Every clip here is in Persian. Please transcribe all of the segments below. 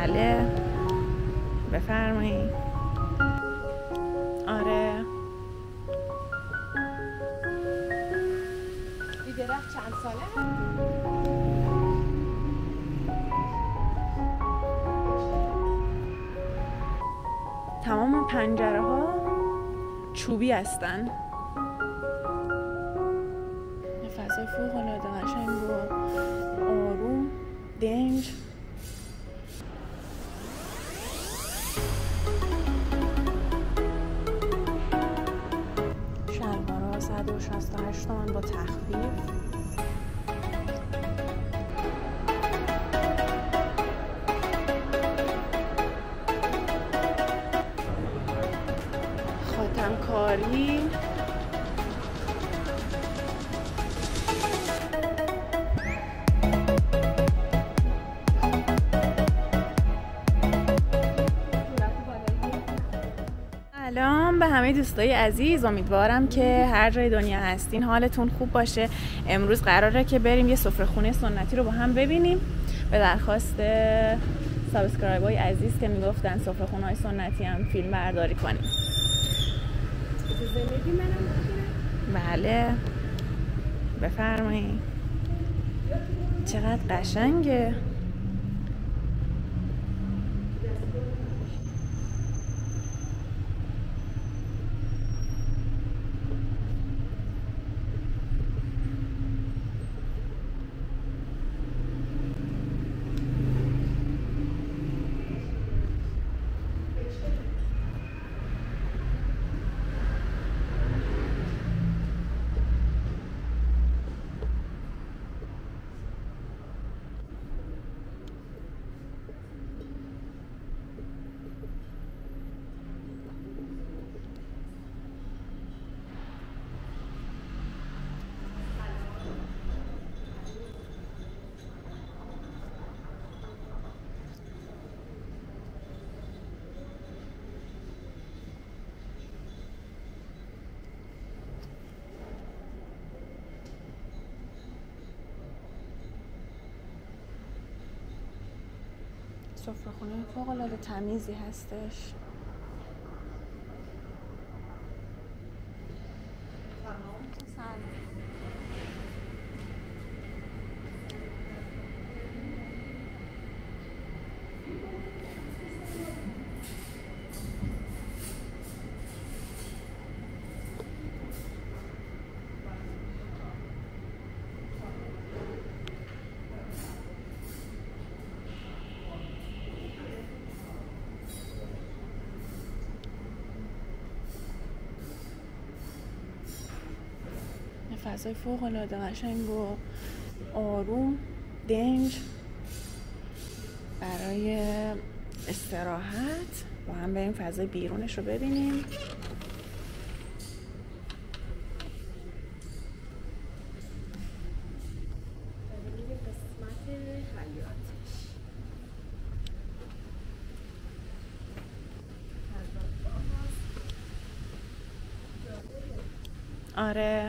بله بفرمایید. آره این درخت چند ساله؟ تمام پنجره ها چوبی هستن. فضای فوق العاده قشنگ و آروم، دنج. شلوارا 168 تومن با تخفیف. خاتمکاری سلام به همه دوستای عزیز، امیدوارم که هر جای دنیا هستین حالتون خوب باشه. امروز قراره که بریم یه سفره‌خونه سنتی رو با هم ببینیم به درخواست سابسکرایبرای عزیز که میگفتن سفره‌خونه‌های سنتی هم فیلم برداری کنیم. بله بفرمایید. چقدر قشنگه. سفره‌خونه فوق‌العاده تمیزی هستش. فضای فوق العاده قشنگ و آروم، دنج برای استراحت. با هم بریم فضای بیرونش رو ببینیم. آره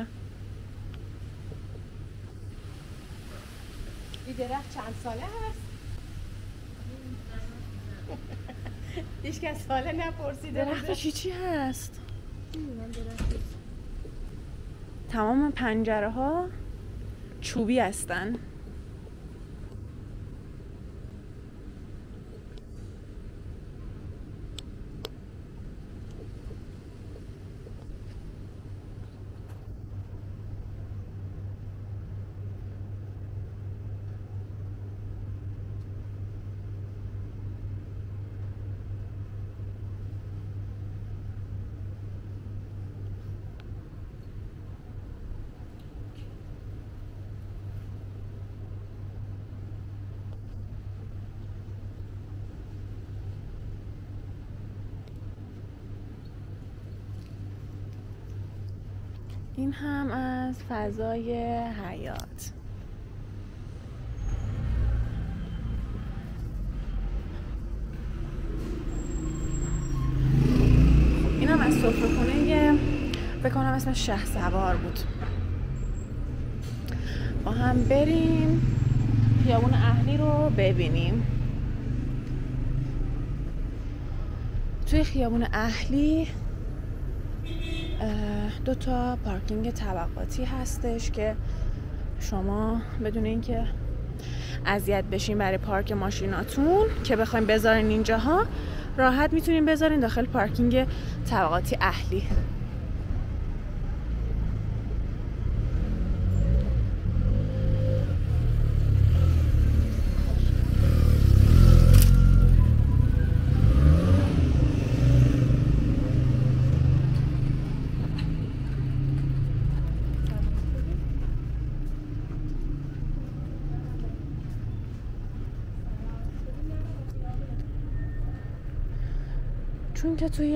این درخت چند ساله هست؟ هیچ کس ساله نپرسیده. درخت چی هست؟ تمام پنجره ها چوبی هستن. این هم از فضای حیاط. این هم از سفره‌خونه فکر کنم اسمش شهسوار بود. با هم بریم خیابون اهلی رو ببینیم. توی خیابون اهلی 2 تا پارکینگ طبقاتی هستش که شما بدون اینکه اذیت بشین برای پارک ماشیناتون که بخوایم بذارین اینجاها، راحت میتونین بذارین داخل پارکینگ طبقاتی اهلی. چون که توی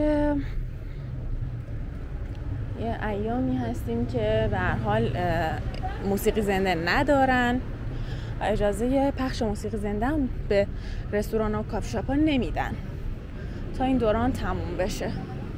یه ایامی هستیم که به هر حال موسیقی زنده ندارن و اجازه پخش موسیقی زنده هم به رستوران و کافی شاپ ها نمیدن تا این دوران تموم بشه.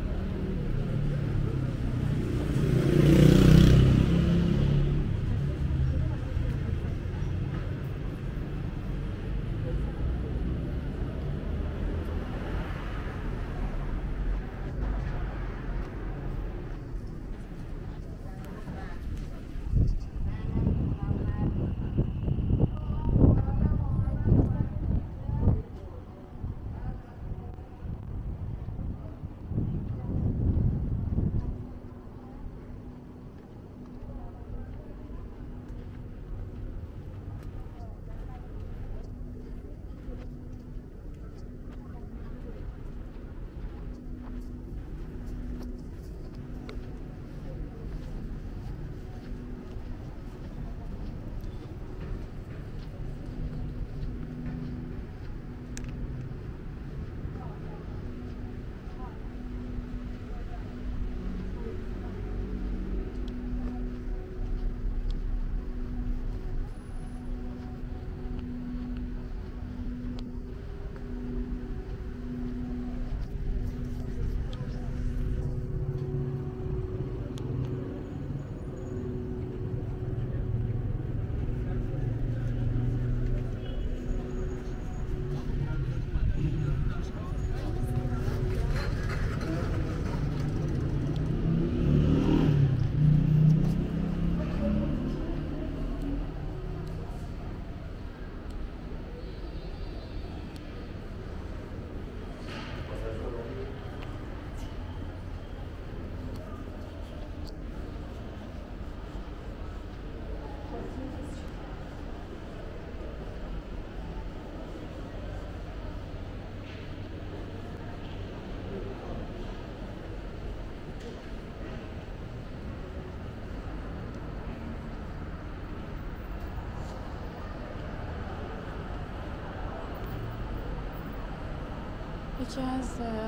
یکی از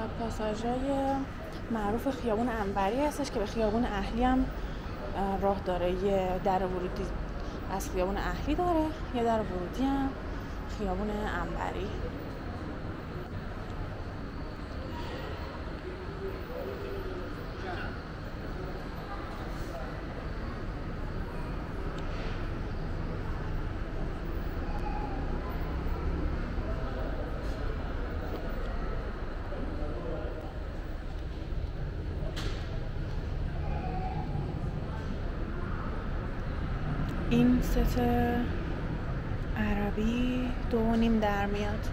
پاساژهای معروف خیابون عنبری هستش که به خیابون اهلی هم راه داره. یه در ورودی از خیابون اهلی داره، یه در ورودی هم خیابون عنبری. این ست عربی 2.5 در میاد.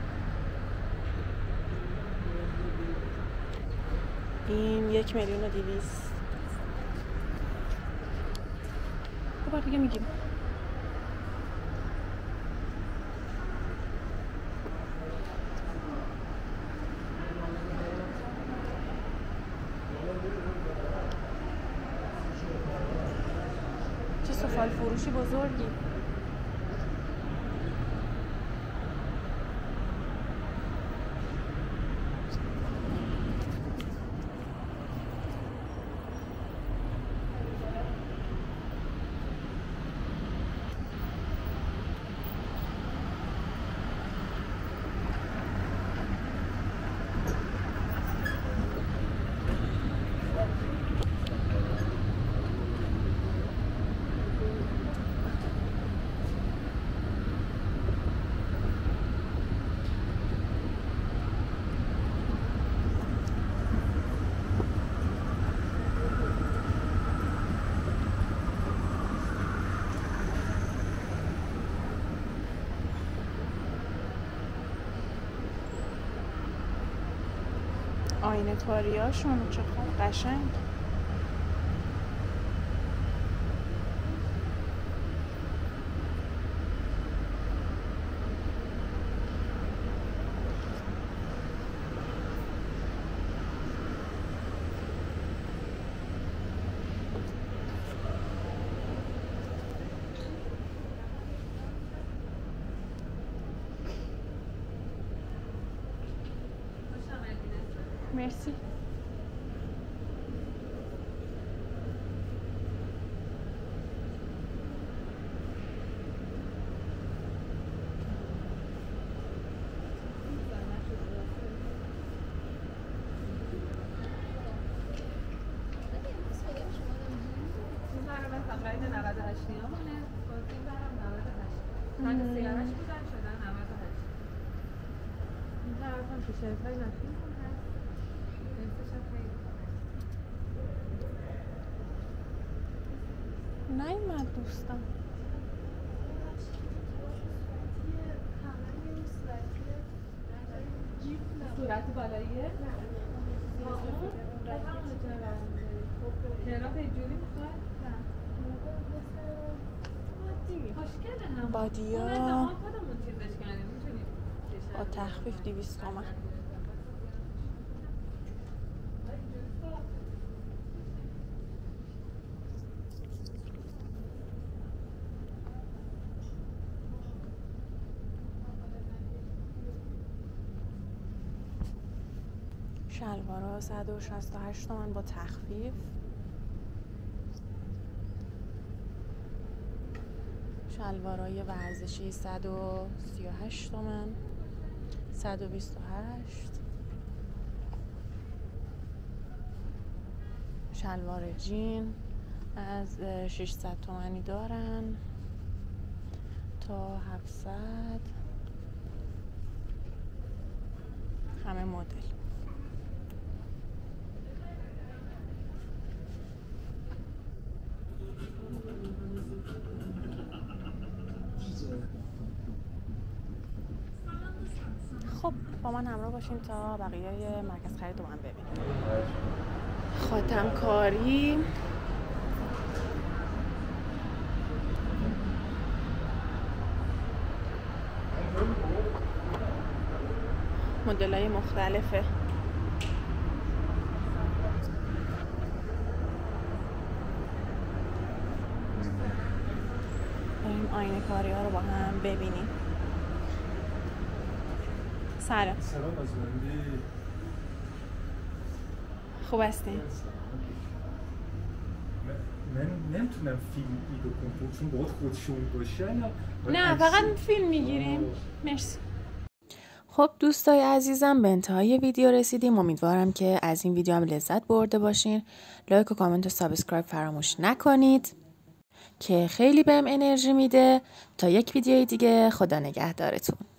این 1,200,000. بار دیگه میگیم. چه سفال فروشی بزرگی. آینه کاریاشون چقدر قشنگ. مرسی. نیومد دوستم. صورت بالاییه؟ تهران پیجوری میخواد؟ خوشگله هم بادیا خودمون چیزش کردیم میتونیم با تخفیف 200 تومن. شلوارا 168 تومن با تخفیف. شلوارای ورزشی 138 تومن، 128. شلوار جین از 600 تومنی دارن تا 700. همه مدل. خب با من همراه باشین تا بقیه مرکز خرید رو من ببینیم. خاتم کاری، مدل‌های مختلفه. بریم آینه کاری ها رو با هم ببینیم. سلام. سلام از بندی. خوب هستین؟ من نمیتونم فیلم ایدو کنم چون باید خودشون باشن. نه فقط فیلم میگیریم. مرسی. خب دوستای عزیزم به انتهای ویدیو رسیدیم. امیدوارم که از این ویدیو هم لذت برده باشین. لایک و کامنت و سابسکرایب فراموش نکنید که خیلی بهم انرژی میده. تا یک ویدیوی دیگه، خدا نگهدارتون.